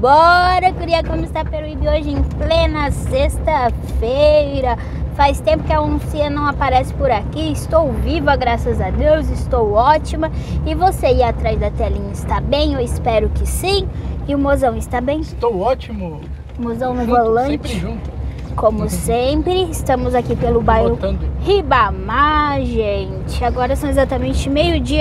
Bora, guria, como está Peruíbe hoje em plena sexta-feira. Faz tempo que a Lucia não aparece por aqui. Estou viva, graças a Deus, estou ótima. E você aí atrás da telinha está bem? Eu espero que sim. E o mozão está bem? Estou ótimo. Mozão no volante. Sempre junto. Como sempre, estamos aqui pelo bairro Ribamar, gente. Agora são exatamente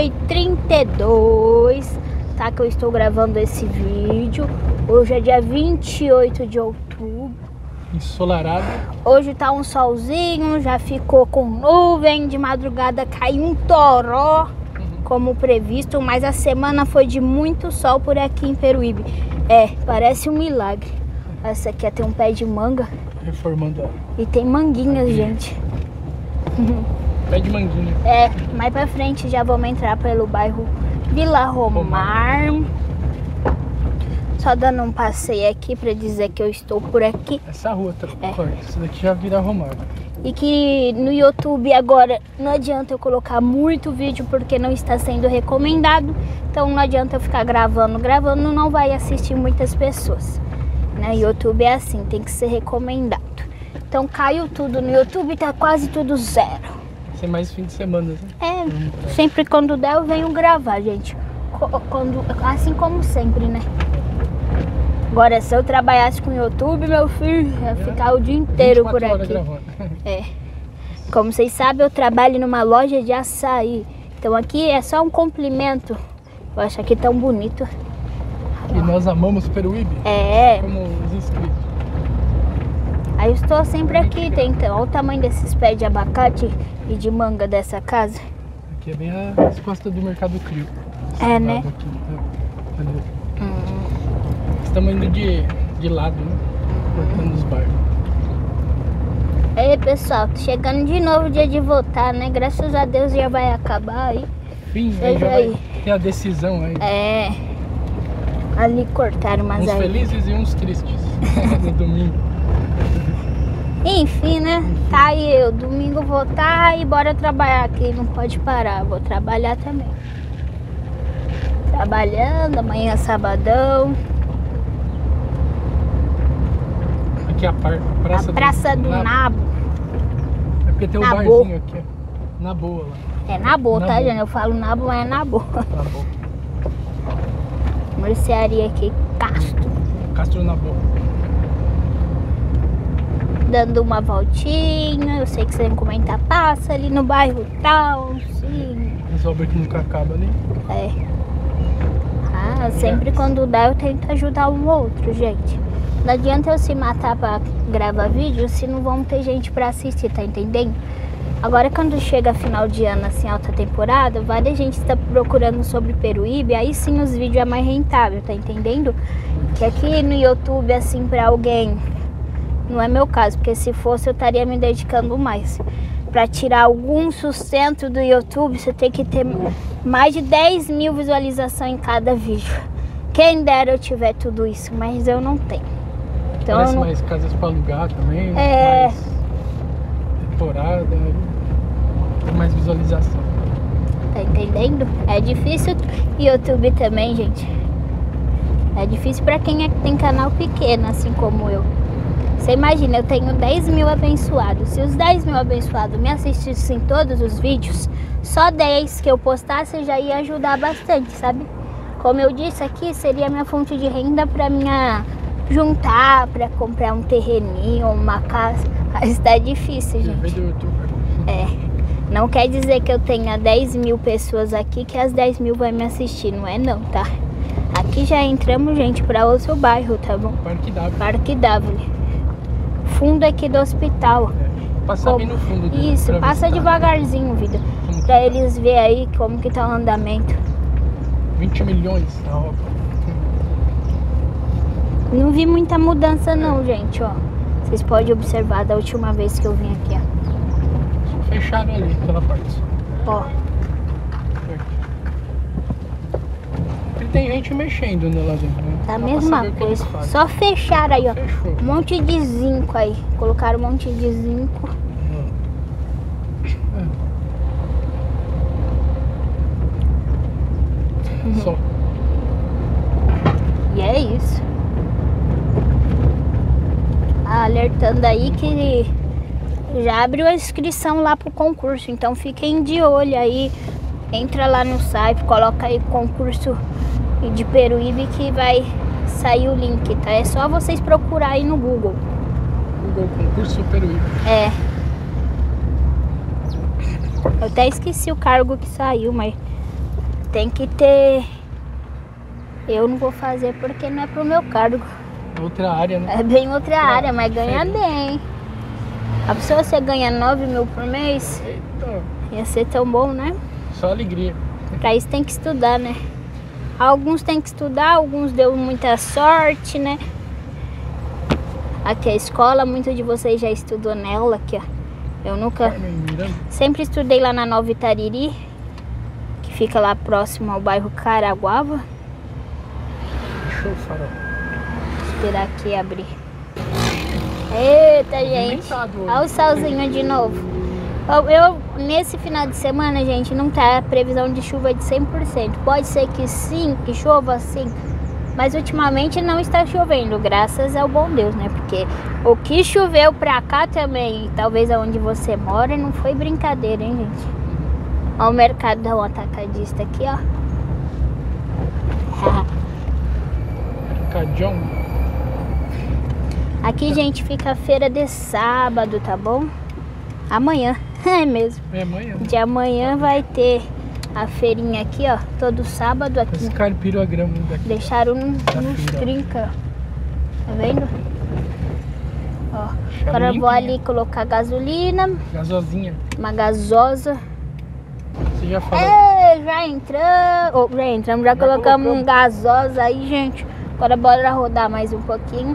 12h32, tá? Que eu estou gravando esse vídeo. Hoje é dia 28 de outubro. Ensolarado. Hoje tá um solzinho, já ficou com nuvem. De madrugada caiu um toró, como previsto. Mas a semana foi de muito sol por aqui em Peruíbe. É, parece um milagre. Essa aqui tem um pé de manga. Reformando ela. E tem manguinhas, gente. Pé de manguinha. É, mais pra frente já vamos entrar pelo bairro Vila Romar. Só dando um passeio aqui pra dizer que eu estou por aqui. Essa rua tá corta. Essa daqui já vira Romar. E que no YouTube agora não adianta eu colocar muito vídeo porque não está sendo recomendado. Então não adianta eu ficar gravando. Gravando não vai assistir muitas pessoas. No YouTube é assim, tem que ser recomendado. Então caiu tudo no YouTube, tá quase tudo zero. Sem mais fim de semana, né? É, sempre quando der eu venho gravar, gente. Assim como sempre, né? Agora, se eu trabalhasse com o YouTube, meu filho, ia ficar o dia inteiro por aqui. É. Como vocês sabem, eu trabalho numa loja de açaí. Então aqui é só um complemento. Eu acho aqui tão bonito. E nós amamos Peruíbe. É. Como os inscritos. Aí eu estou sempre aqui, então. Olha o tamanho desses pés de abacate e de manga dessa casa. Aqui é bem as costas do Mercado Crio. É, né? Aqui, Estamos indo de lado, né? Cortando os bairros. Aí, pessoal, chegando de novo o dia de votar, né? Graças a Deus já vai acabar aí. Fim, aí já vai ter a decisão aí. É. Ali cortaram umas uns felizes e uns tristes no domingo. Enfim, né? Tá aí eu, domingo votar e bora trabalhar aqui, não pode parar, vou trabalhar também. Trabalhando, amanhã é sabadão. Aqui é a Praça do Nabo. É porque tem um barzinho aqui, ó. Na boa lá. É na boa, tá, gente? Eu falo Nabo, mas é na boa. Na boa. Mercearia aqui, Castro na boa. Dando uma voltinha, eu sei que você vai comentar, passa ali no bairro tal, sim. As obras que nunca acabam ali. É. Ah, sempre quando dá eu tento ajudar um outro, gente. Não adianta eu se matar pra gravar vídeo se não vão ter gente pra assistir, tá entendendo? Agora quando chega final de ano, assim, alta temporada, várias gente está procurando sobre Peruíbe, aí sim os vídeos é mais rentável, tá entendendo? Que aqui no YouTube, assim, pra alguém, não é meu caso, porque se fosse eu estaria me dedicando mais. Pra tirar algum sustento do YouTube, você tem que ter mais de 10 mil visualizações em cada vídeo. Quem dera eu tiver tudo isso, mas eu não tenho. Então, parece mais casas pra alugar também, é... mais temporada, tem mais visualização. Tá entendendo? É difícil YouTube também, gente. É difícil pra quem tem canal pequeno, assim como eu. Você imagina, eu tenho 10 mil abençoados. Se os 10 mil abençoados me assistissem todos os vídeos, só 10 que eu postasse já ia ajudar bastante, sabe? Como eu disse aqui, seria minha fonte de renda pra minha juntar, pra comprar um terreninho, uma casa. Mas tá difícil, gente. É. Não quer dizer que eu tenha 10 mil pessoas aqui que as 10 mil vai me assistir, não é não, tá? Aqui já entramos, gente, pra outro bairro, tá bom? Parque Dávila. Parque Dávila. Fundo aqui do hospital. É. Passar bem no fundo dele. Isso, passa devagarzinho, vida. Pra eles verem aí como que tá o andamento. 20 milhões na obra. Não vi muita mudança não, gente, ó. Vocês podem observar da última vez que eu vim aqui, ó. Fecharam ali, aquela parte. Ó. E tem gente mexendo lá dentro, né? Tá a mesma coisa. Só fecharam aí, ó. Fechou. Um monte de zinco aí. Colocaram um monte de zinco. Só. E é isso. alertando aí que já abriu a inscrição lá pro concurso. Então fiquem de olho aí. Entra lá no site, coloca aí concurso de Peruíbe que vai sair o link, tá? É só vocês procurar aí no Google. Google concurso Peruíbe. É. Eu até esqueci o cargo que saiu, mas tem que ter. Eu não vou fazer porque não é pro meu cargo. Outra área, né? É bem outra área, mas ganha bem. A pessoa você ganha 9 mil por mês, Eita, ia ser tão bom, né? só alegria. Pra isso tem que estudar, né? Alguns tem que estudar, alguns deu muita sorte, né? Aqui a escola, muitos de vocês já estudou nela, aqui ó. Eu nunca... Sempre estudei lá na Nova Itariri, que fica lá próximo ao bairro Caraguava. Show, farol. Vou esperar aqui abrir. Eita, gente. Olha o solzinho de novo. Nesse final de semana, gente, não tá a previsão de chuva de 100%. Pode ser que sim, que chova sim. Mas ultimamente não está chovendo, graças ao bom Deus, né? Porque o que choveu pra cá também, talvez aonde você mora, não foi brincadeira, hein, gente? Olha o Mercadão Atacadista aqui, ó. Mercadão. Aqui, gente, fica a feira de sábado, tá bom? Amanhã, é mesmo. É amanhã. De amanhã vai ter a feirinha aqui, ó, todo sábado aqui. Esse carpiro a grama daqui. Deixaram nos trinca, tá vendo? Ó, agora eu vou ali colocar gasolina. Gasosinha. Uma gasosa. Você já falou? Já entramos, já colocamos um gasosa aí, gente. Agora bora rodar mais um pouquinho.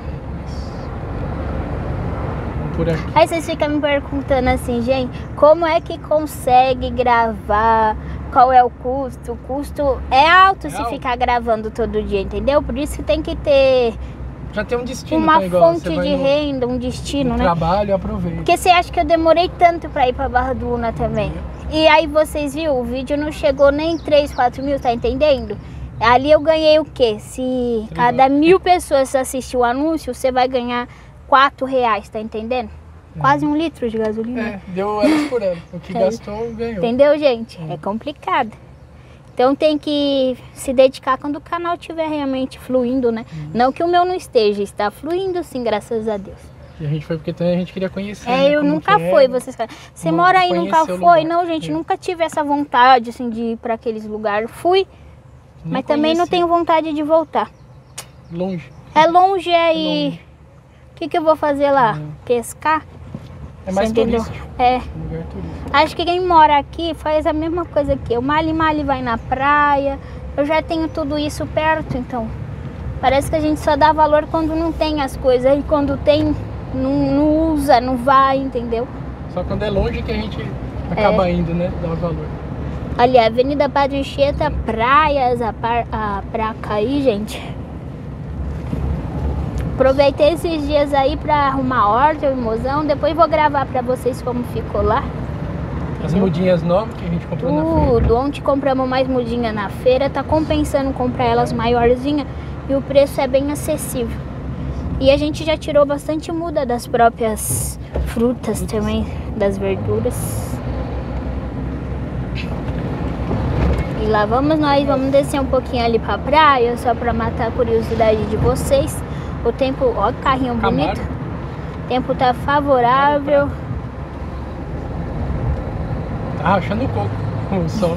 Por aqui. Aí vocês ficam me perguntando assim, gente, como é que consegue gravar? Qual é o custo? O custo é alto se ficar gravando todo dia, entendeu? Por isso que tem que ter já tem um destino, uma tá igual, fonte de renda, um destino, né? Trabalho, aproveita. Porque você acha que eu demorei tanto pra ir pra Barra do Una também? E aí vocês viram, o vídeo não chegou nem 3, 4 mil, tá entendendo? Ali eu ganhei o quê? Se cada 1000 pessoas assistir o anúncio, você vai ganhar R$4, tá entendendo? Quase 1 litro de gasolina. É, deu elas por ano. O que gastou, ganhou. Entendeu, gente? É complicado. Então tem que se dedicar quando o canal estiver realmente fluindo, né? Não que o meu não esteja, está fluindo sim, graças a Deus. E a gente foi porque também a gente queria conhecer. Eu nunca fui, vocês falam. Você mora aí, nunca foi? Não, gente, nunca tive essa vontade assim de ir para aqueles lugares. Fui, mas também não tenho vontade de voltar. Longe. É longe, e o que eu vou fazer lá? Pescar? É mais turístico. É. Lugar turístico. Acho que quem mora aqui faz a mesma coisa que eu. Mali vai na praia. Eu já tenho tudo isso perto, então parece que a gente só dá valor quando não tem as coisas. E quando tem, não usa, não vai, entendeu? Só quando é longe que a gente acaba indo, né? Dá valor. Ali, Avenida Padre Anchieta, praias, a praca aí, gente. Aproveitei esses dias aí pra arrumar horta e mozão. Depois vou gravar pra vocês como ficou lá. As mudinhas novas que a gente comprou na feira. Tudo. Ontem compramos mais mudinha na feira. Tá compensando comprar elas maiorzinhas. E o preço é bem acessível. E a gente já tirou bastante muda das próprias frutas também, das verduras. E lá vamos nós. Vamos descer um pouquinho ali pra praia, só pra matar a curiosidade de vocês. O tempo, ó, carrinho bonito. O tempo tá favorável. Tá rachando o coco o sol.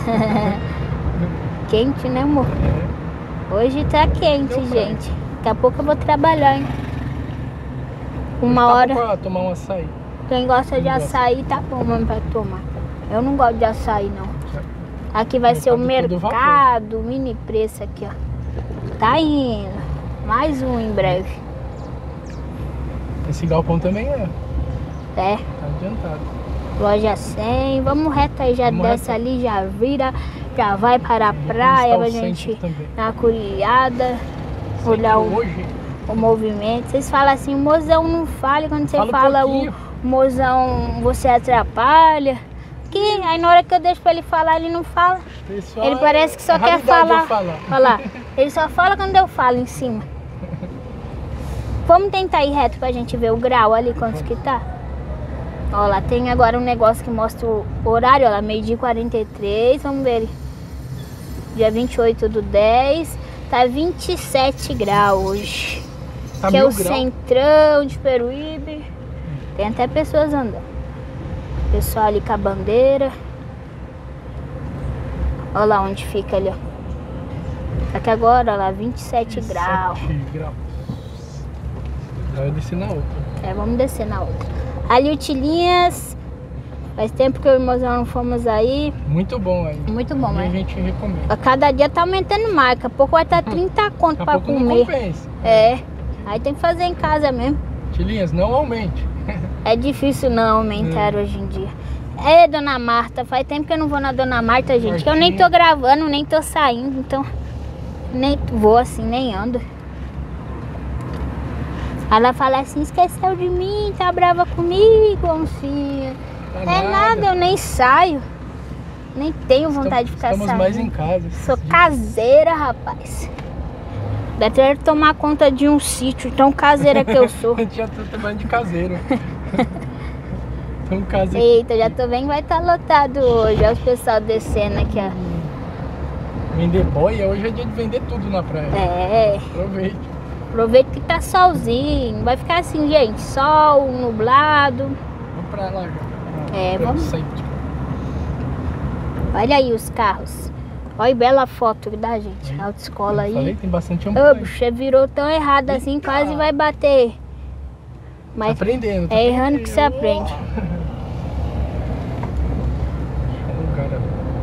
Quente, né, amor? Hoje tá quente, gente. Daqui a pouco eu vou trabalhar, hein? Uma hora. Pra tomar um açaí. Quem gosta de açaí tá bom mesmo pra tomar. Eu não gosto de açaí, não. Aqui vai ser o mercado, mini preço aqui, ó. Tá indo. Mais um em breve. Esse galpão também é. É. Tá adiantado. Loja 100. Vamos reto aí, já desce ali, já vira, já vai para a praia pra gente dar uma curiada, olhar o movimento. Vocês falam assim, o mozão não fala, quando você fala o mozão você atrapalha. Que aí na hora que eu deixo pra ele falar, ele não fala. Ele parece que só quer falar. Ele só fala quando eu falo em cima. Vamos tentar ir reto pra gente ver o grau ali, quanto que tá. Ó, lá tem agora um negócio que mostra o horário, ó lá, 12h43, vamos ver ali. Dia 28/10, tá 27 graus hoje. Tá Que é o 1000 graus. centrão de Peruíbe. Tem até pessoas andando. Pessoal ali com a bandeira. Olha lá onde fica ali, ó. Só que agora, olha lá, 27 graus. 27 graus. Vai descer na outra. É, vamos descer na outra. Ali o Tilinhas. Faz tempo que eu e o irmãozão não fomos aí. Muito bom aí. Muito bom, E né? a gente recomenda. A cada dia tá aumentando mais. Daqui a pouco vai estar 30 conto Daqui a pra pouco não comer. compensa. É. Aí tem que fazer em casa mesmo. Tilinhas, não aumente. É difícil não aumentar hoje em dia. É, Dona Marta, faz tempo que eu não vou na Dona Marta, gente. Que eu nem tô gravando, nem tô saindo, então nem vou assim, nem ando. Ela fala assim, esqueceu de mim, tá brava comigo, oncinha. Tá É nada, eu nem saio. Nem tenho vontade de ficar Estamos saindo. mais em casa. Sou caseira, rapaz. Deve ter que tomar conta de um sítio, tão caseira que eu sou. A gente já tá trabalhando de caseiro. Então, caseiro. Eita, já tô vendo que vai estar lotado hoje. Olha os pessoal descendo aqui, ó. Vender boia, hoje é dia de vender tudo na praia. É, Aproveite. aproveita que tá solzinho. Vai ficar assim, gente, sol, nublado. Vamos pra lá já. É, Pra vamos. sempre. Olha aí os carros. Olha que bela foto que dá, gente. Aí. Autoescola aí. Falei, tem bastante Ô, ambulante. bicho, virou tão errado assim, Eita. quase vai bater. Tá Mas aprendendo. é errando que você aprende. Cara,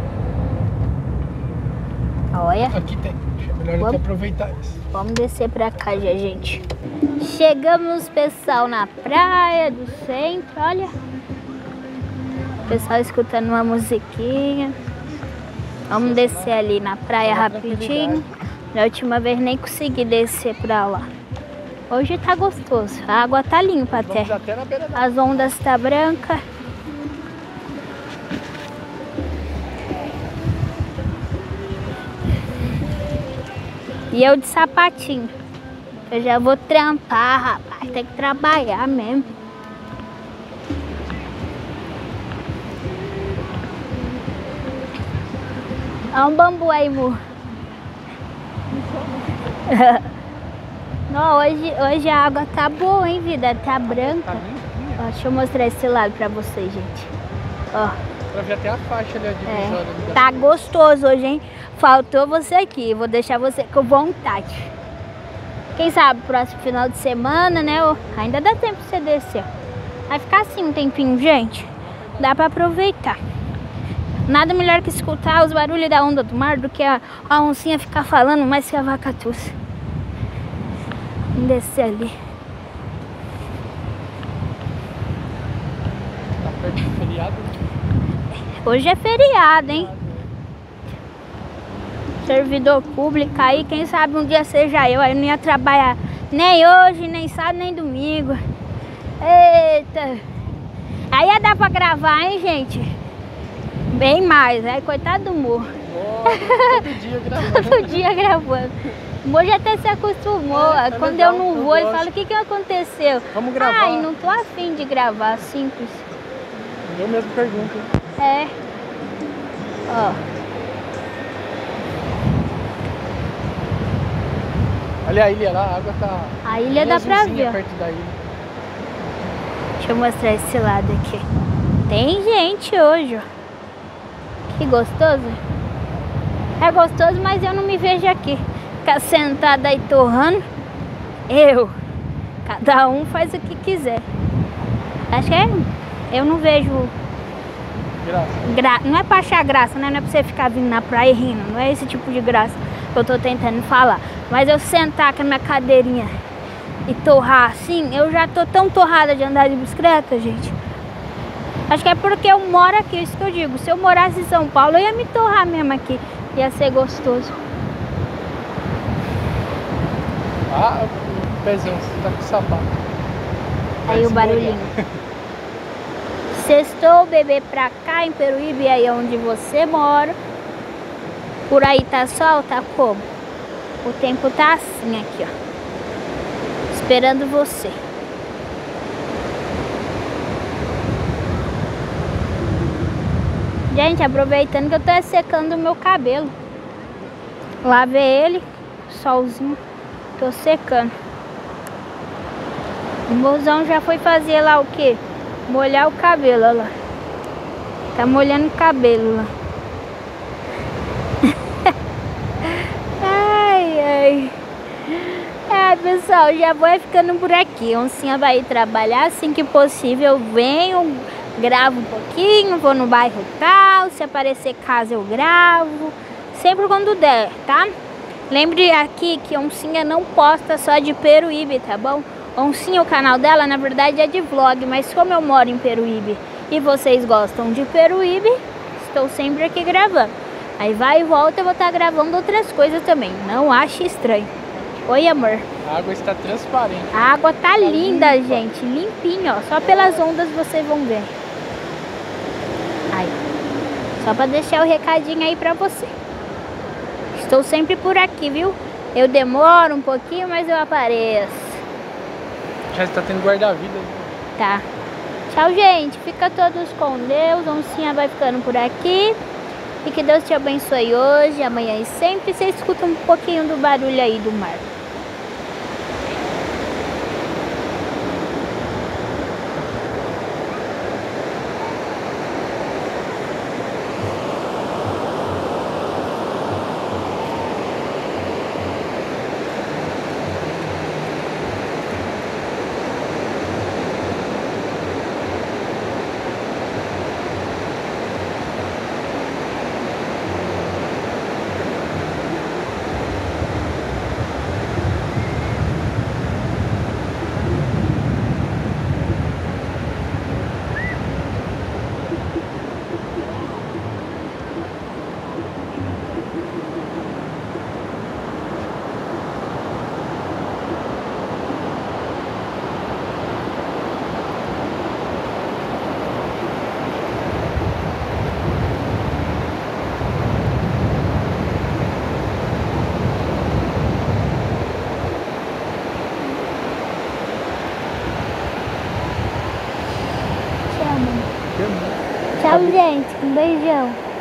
Olha, aqui tem. É melhor Vamos. até aproveitar isso. vamos descer pra cá já, gente. Chegamos, pessoal, na praia do centro, olha. Pessoal escutando uma musiquinha. Vamos descer ali na praia rapidinho. Da última vez nem consegui descer pra lá. Hoje tá gostoso. A água tá limpa até. Vamos até na beira da... As ondas tá branca. E eu de sapatinho. Eu já vou trampar, rapaz. Tem que trabalhar mesmo. Olha um bambu aí, amor. Não, hoje a água tá boa, hein, vida? Tá branca. Tá limpinho. Ó, deixa eu mostrar esse lado pra vocês, gente. Ó, Pra ver até a faixa ali, a divisória ali da... tá gostoso hoje, hein? Faltou você aqui. Vou deixar você com vontade. Quem sabe, próximo final de semana, né? Ó, ainda dá tempo de você descer. Vai ficar assim um tempinho, gente. Dá pra aproveitar. Nada melhor que escutar os barulhos da onda do mar do que a oncinha ficar falando mais que a vaca tussa. Vamos descer ali. Tá perto do feriado. Hoje é feriado, hein? Servidor público aí, quem sabe um dia seja eu. Aí eu não ia trabalhar nem hoje, nem sábado, nem domingo. Eita! Aí ia dar pra gravar, hein, gente? Bem mais, aí coitado do Mo. Todo dia gravando. Todo dia gravando. O Mo já até se acostumou. É, Quando legal, eu não eu vou, ele gosto. fala, o que aconteceu? Vamos gravar. Ai, não tô afim de gravar, simples. Eu mesmo pergunto. É. Ó. Olha a ilha lá, a água tá... A ilha bem dá pra azulzinha ver, ó. perto da ilha. Deixa eu mostrar esse lado aqui. Tem gente hoje, ó. Que gostoso. É gostoso, mas eu não me vejo aqui. Ficar sentada aí torrando. Cada um faz o que quiser. Acho que é... Eu não vejo... Graça. Não é pra achar graça, né? Não é pra você ficar vindo na praia e rindo. Não é esse tipo de graça que eu tô tentando falar. Mas eu sentar com a minha cadeirinha e torrar assim, eu já tô tão torrada de andar de bicicleta, gente. Acho que é porque eu moro aqui, isso que eu digo. Se eu morasse em São Paulo, eu ia me torrar mesmo aqui. Ia ser gostoso. Ah, o pezinho, você tá com o sapato. Aí o Parece barulhinho. Sextou, bebê pra cá em Peruíbe, aí onde você mora. Por aí tá sol, tá como? O tempo tá assim aqui, ó. Os esperando você. Gente, aproveitando que eu tô secando o meu cabelo. Lavei ele, solzinho, tô secando. O mozão já foi fazer lá o quê? Molhar o cabelo, olha lá. Tá molhando o cabelo lá. Ai, ai. Pessoal, já vou ficando por aqui. Oncinha vai ir trabalhar, assim que possível eu venho, gravo um pouquinho, vou no bairro tal, se aparecer casa eu gravo, sempre quando der, tá? Lembre aqui que Oncinha não posta só de Peruíbe, tá bom? Oncinha, o canal dela na verdade é de vlog, mas como eu moro em Peruíbe e vocês gostam de Peruíbe, estou sempre aqui gravando. Aí vai e volta, eu vou estar gravando outras coisas também, não ache estranho. Oi, amor. A água está transparente. A água tá linda, gente. Limpinha, ó. Só pelas ondas vocês vão ver. Aí. Só pra deixar o recadinho aí pra você. Estou sempre por aqui, viu? Eu demoro um pouquinho, mas eu apareço. Já está tendo guarda-vida. Tá. Tchau, gente. Fica todos com Deus. Oncinha vai ficando por aqui. E que Deus te abençoe hoje, amanhã e sempre. Você escuta um pouquinho do barulho aí do mar. Tchau, gente. Um beijão.